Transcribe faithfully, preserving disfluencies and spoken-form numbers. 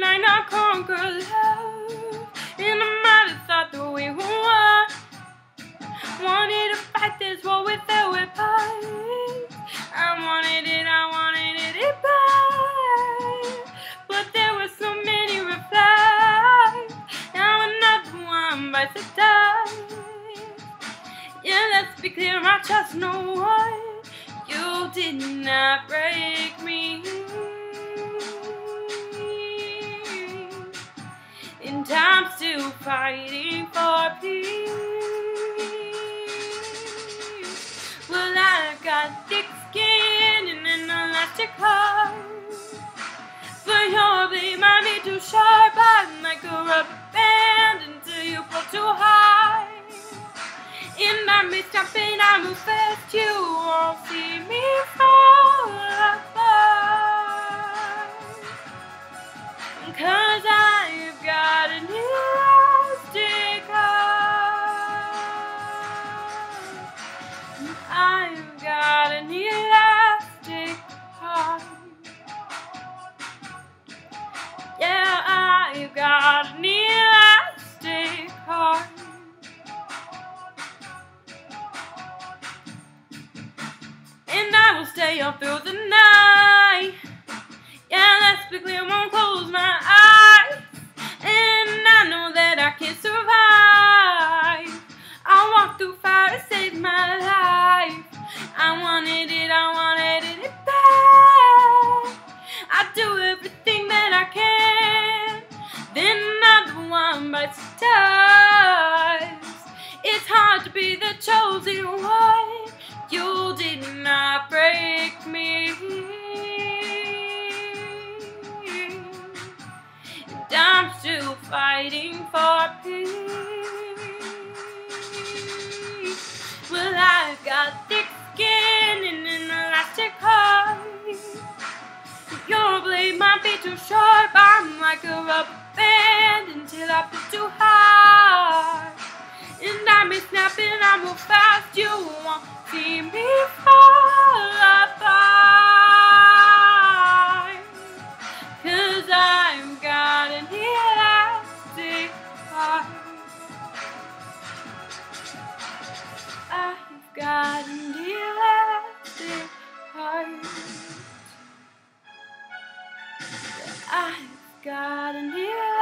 might not conquer love, and I might have thought that we won. Wanted to fight this war without weapons. I wanted it, I wanted it, it bad. But there were so many replies. Now another one bites the dust. Yeah, let's be clear, I trust no one. You did not break me. And I'm still fighting for peace. Well, I've got thick skin and an elastic heart, but your blade might be too sharp. I'm like a rubber band until you pull too hard. And I may stop and I move fast, you won't see me fall apart. Cause I've got an elastic heart. I've got an elastic heart. Yeah, I've got an elastic heart. And I will stay up through the night. Yeah, let's be clear, won't close my eyes. And I know that I can survive. I'll walk through fire to save my life. I wanted it, I wanted it, it bad. I do everything that I can. Then another one bites the dust. It's hard to be the chosen one. You did not break me. And I'm still fighting for peace. Well, I've got thick skin and an elastic heart. Your blade might be too sharp. I'm like a rubber band until I pull too hard. And I may snap and I move fast. You won't see me fall apart. Cause I've got an elastic heart. I've got an elastic heart. I've got an elastic heart.